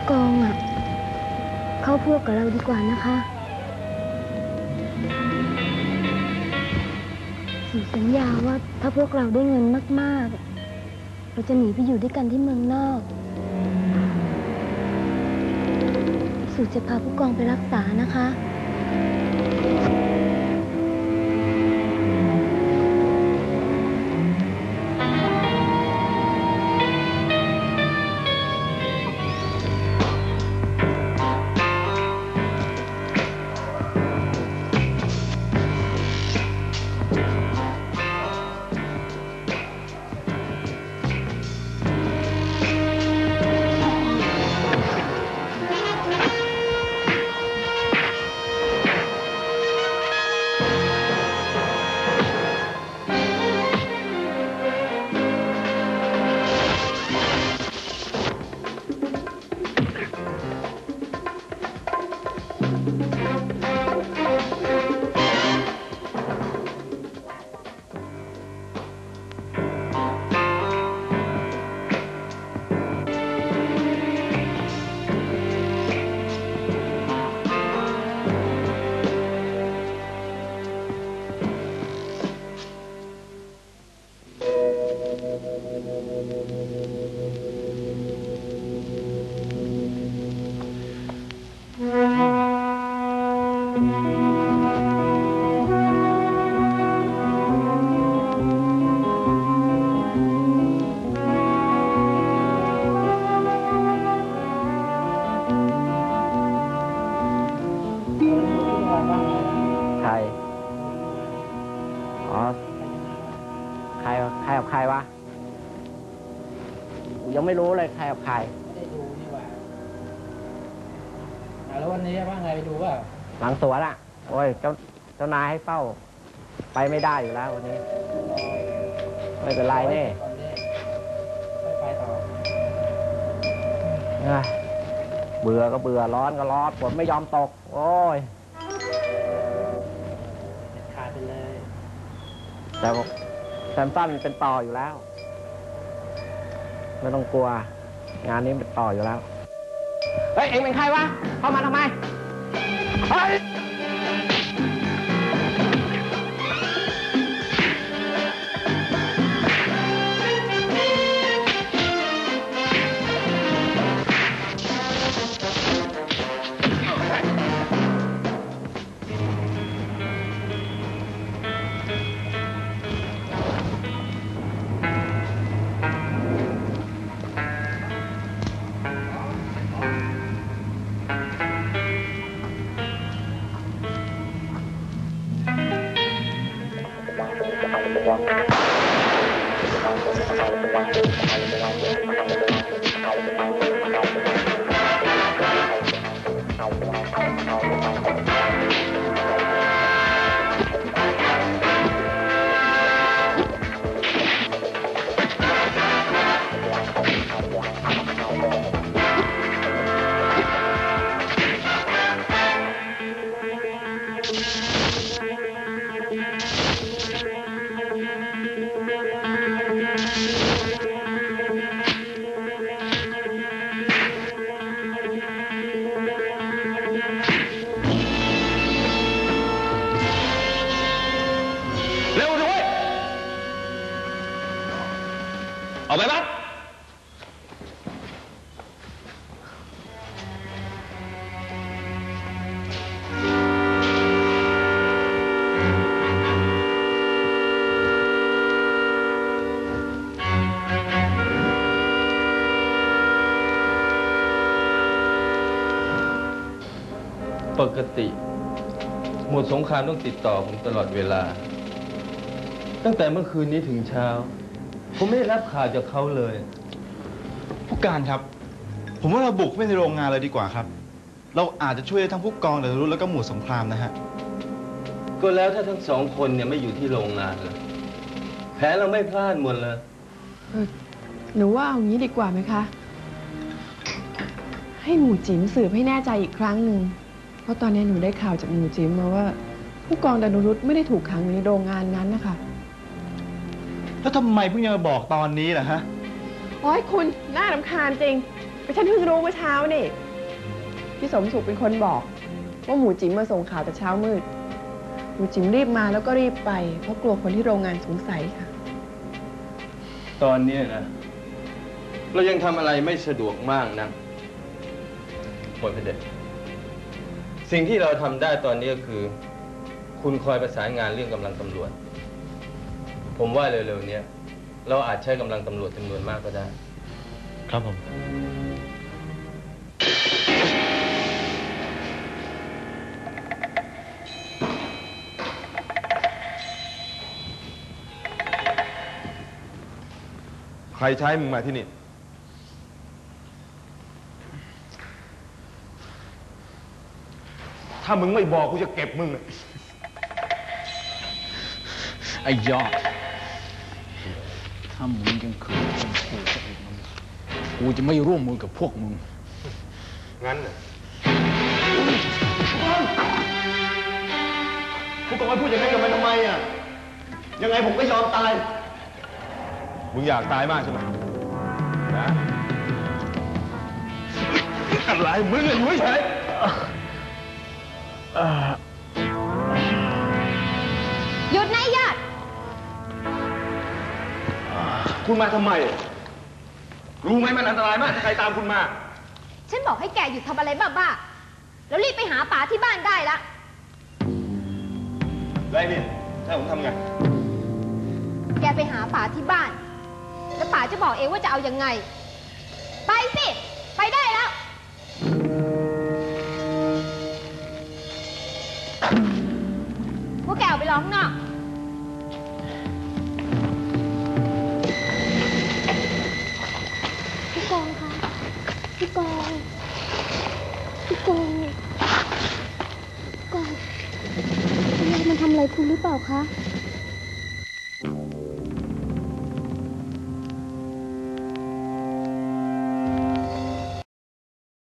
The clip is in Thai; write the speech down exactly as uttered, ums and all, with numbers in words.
กองอ่ะเข้าพวกกับเราดีกว่านะคะสู่สัญญาว่าถ้าพวกเราได้เงินมากๆเราจะหนีไปอยู่ด้วยกันที่เมืองนอกสู่จะพาผู้กองไปรักษานะคะยังไม่รู้เลยใครกับใครไม่ได้ดูนี่ว่าแล้ววันนี้ว่าไงไปดูว่าหลังสวนอ่ะโอ้ยเจ้าเจ้านายให้เฝ้าไปไม่ได้อยู่แล้ววันนี้ไม่เป็นไรนี่ไม่ไปต่อเบื่อก็เบื่อร้อนก็ร้อนฝนไม่ยอมตกโอ้ยขาดไปเลยแต่แซมสันเป็นต่ออยู่แล้วไม่ต้องกลัวงานนี้เป็นต่ออยู่แล้วเฮ้ยเอ็งเป็นใครวะเข้ามาทำไมเฮ้ยเอาไปมั้ยปกติหมวดสงครามต้องติดต่อผมตลอดเวลาตั้งแต่เมื่อคืนนี้ถึงเช้าผมไม่ได้รับข่าวจากเขาเลยผู้การครับผมว่าเราบุกไปในโรงงานเลยดีกว่าครับเราอาจจะช่วยทั้งผู้กองเดชรุธแล้วก็หมู่สงครามนะฮะก็แล้วถ้าทั้งสองคนเนี่ยไม่อยู่ที่โรงงานเลยแผนเราไม่พลาดหมดเลยหนูว่าเอางี้ดีกว่าไหมคะให้หมู่จิ๋มสืบให้แน่ใจอีกครั้งหนึ่งเพราะตอนนี้หนูได้ข่าวจากหมู่จิ๋มมาว่าผู้กองดนุรุตไม่ได้ถูกขังอยู่ในโรงงานนั้นนะคะแล้วทำไมเพิ่งจะมาบอกตอนนี้ล่ะฮะโอ้ยคุณน่ารำคาญจริงก็ฉันเพิ่งรู้เมื่อเช้านี่ พี่สมสุขเป็นคนบอก ว่าหมูจิ๋มมาส่งข่าวแต่เช้ามืด หมูจิ๋มรีบมาแล้วก็รีบไป เพราะกลัวคนที่โรงงานสงสัยค่ะตอนเนี้ยนะ เรายังทำอะไรไม่สะดวกมากนะหมดไปเด็ดสิ่งที่เราทำได้ตอนนี้ก็คือ คุณคอยประสานงานเรื่องกำลังตำรวจ ผมว่าเร็วๆเนี้ยเราอาจใช้กำลังตำรวจจำนวนมากก็ได้ครับผมใครใช้มึงมาที่นี่ ถ้ามึงไม่บอกกูจะเก็บมึงไอ้ยอด ถ้ามึงยังขืนข่มขู่กูอีกนะกูจะไม่ร่วมมือกับพวกมึงงั้นน่ะผู้กองพูดอย่างนั้นกับมันทำไมอ่ะ ยังไงผมก็ยอมตายมึงอยากตายมากใช่ไหมนะอะไรมึงอะอยู่เฉยหยุดนะไอ้ยอดคุณมาทำไม รู้ไหมมันอันตรายมากถ้าใครตามคุณมาฉันบอกให้แกหยุดทำอะไรบ้าๆ แล้วรีบไปหาป๋าที่บ้านได้ละไรเนี่ยให้ผมทำไงแกไปหาป๋าที่บ้าน แล้วป๋าจะบอกเองว่าจะเอายังไง ไปสิ ไปได้แล้ว พวกแกออกไปร้องนอก พี่กองคะ พี่กอง พี่กองพี่กองอะไรมันทำอะไรคุณหรือเปล่าคะ